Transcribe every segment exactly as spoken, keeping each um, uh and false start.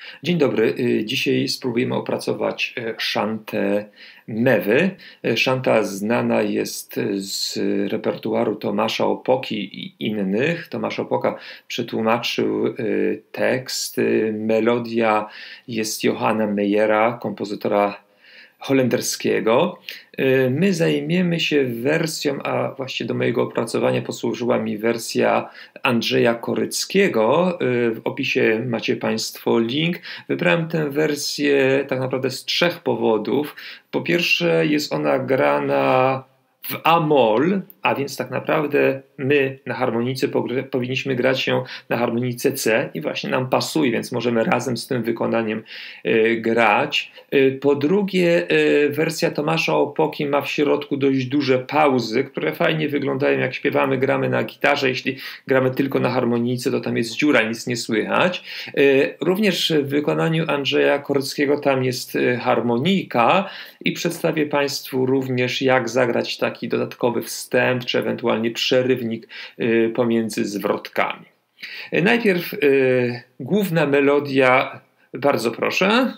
Dzień dobry. Y, Dzisiaj spróbujemy opracować e, szantę Mewy. E, Szanta znana jest z repertuaru Tomasza Opoki i innych. Tomasz Opoka przetłumaczył y, tekst. Y, Melodia jest Johanna Meyera, kompozytora holenderskiego. Y, My zajmiemy się wersją, a właściwie do mojego opracowania posłużyła mi wersja Andrzeja Koryckiego. Y, W opisie macie Państwo link. Wybrałem tę wersję tak naprawdę z trzech powodów. Po pierwsze, jest ona grana w A-moll, a więc tak naprawdę my na harmonice pogr- powinniśmy grać ją na harmonice C i właśnie nam pasuje, więc możemy razem z tym wykonaniem y, grać. Y, po drugie, y, wersja Tomasza Opoki ma w środku dość duże pauzy, które fajnie wyglądają, jak śpiewamy, gramy na gitarze. Jeśli gramy tylko na harmonice, to tam jest dziura, nic nie słychać. Y, również w wykonaniu Andrzeja Koryckiego tam jest y, harmonika i przedstawię Państwu również, jak zagrać taki dodatkowy wstęp, czy ewentualnie przerywnik y, pomiędzy zwrotkami. Y, Najpierw y, główna melodia, bardzo proszę.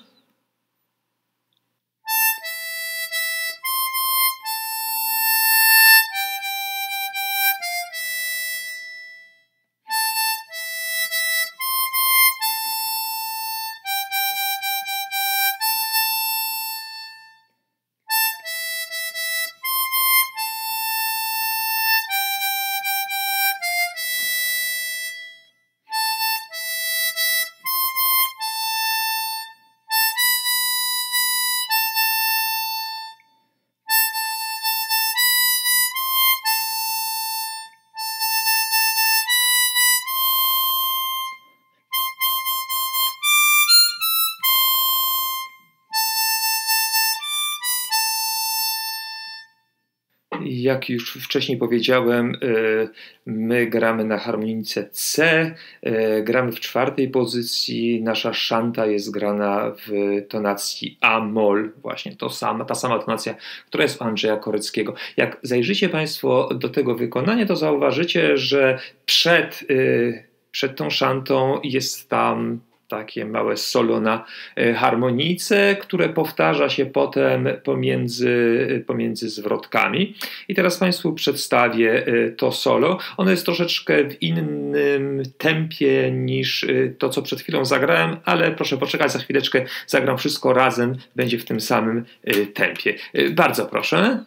Jak już wcześniej powiedziałem, y, my gramy na harmonice C, y, gramy w czwartej pozycji, nasza szanta jest grana w tonacji A-moll, właśnie to sama, ta sama tonacja, która jest u Andrzeja Koryckiego. Jak zajrzycie Państwo do tego wykonania, to zauważycie, że przed, y, przed tą szantą jest tam takie małe solo na y, harmonice, które powtarza się potem pomiędzy, y, pomiędzy zwrotkami. I teraz Państwu przedstawię y, to solo. Ono jest troszeczkę w innym tempie niż y, to, co przed chwilą zagrałem, ale proszę poczekać, za chwileczkę zagram wszystko razem, będzie w tym samym y, tempie. Y, Bardzo proszę.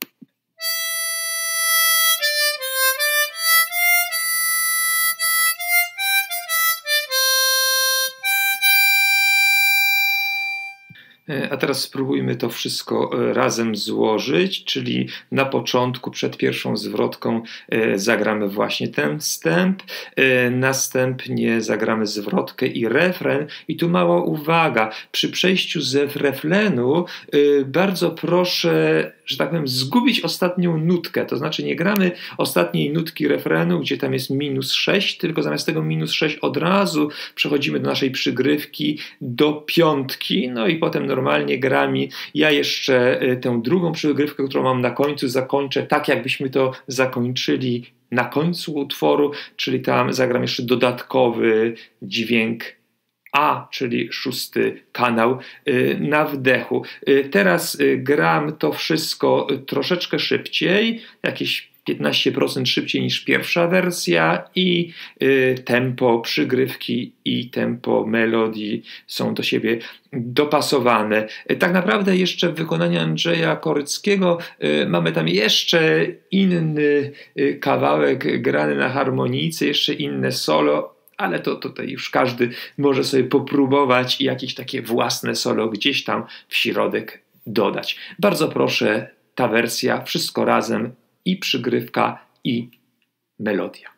A teraz spróbujmy to wszystko razem złożyć, czyli na początku, przed pierwszą zwrotką zagramy właśnie ten wstęp, następnie zagramy zwrotkę i refren. I tu mała uwaga, przy przejściu z refrenu bardzo proszę, że tak powiem, zgubić ostatnią nutkę, to znaczy nie gramy ostatniej nutki refrenu, gdzie tam jest minus sześć, tylko zamiast tego minus sześć od razu przechodzimy do naszej przygrywki, do piątki, no i potem normalnie gramy. Ja jeszcze tę drugą przygrywkę, którą mam na końcu, zakończę tak, jakbyśmy to zakończyli na końcu utworu, czyli tam zagram jeszcze dodatkowy dźwięk A, czyli szósty kanał na wdechu. Teraz gram to wszystko troszeczkę szybciej, jakieś piętnaście procent szybciej niż pierwsza wersja i tempo przygrywki i tempo melodii są do siebie dopasowane. Tak naprawdę jeszcze w wykonaniu Andrzeja Koryckiego mamy tam jeszcze inny kawałek grany na harmonice, jeszcze inne solo, ale to tutaj już każdy może sobie popróbować i jakieś takie własne solo gdzieś tam w środek dodać. Bardzo proszę, ta wersja, wszystko razem, i przygrywka, i melodia.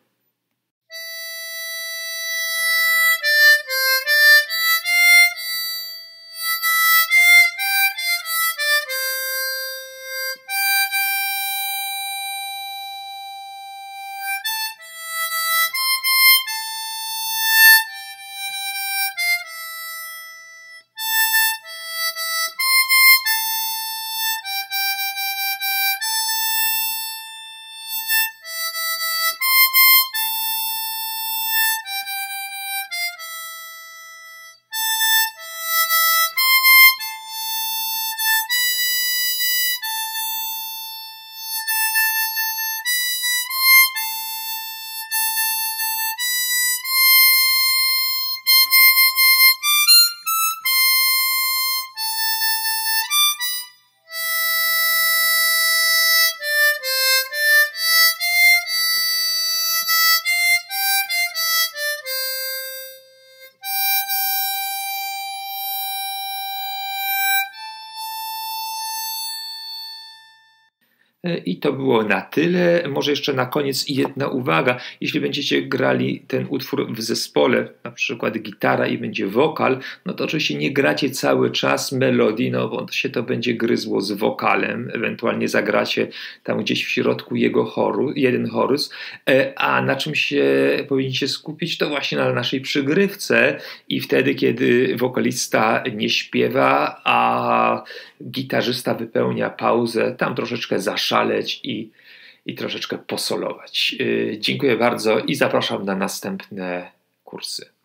I to było na tyle. Może jeszcze na koniec jedna uwaga. Jeśli będziecie grali ten utwór w zespole, na przykład gitara i będzie wokal, no to oczywiście nie gracie cały czas melodii, no bo się to będzie gryzło z wokalem. Ewentualnie zagracie tam gdzieś w środku jego choru, jeden chorus. A na czym się powinniście skupić, to właśnie na naszej przygrywce i wtedy, kiedy wokalista nie śpiewa, a gitarzysta wypełnia pauzę, tam troszeczkę zaszaleć i, i troszeczkę posolować. Yy, dziękuję bardzo i zapraszam na następne kursy.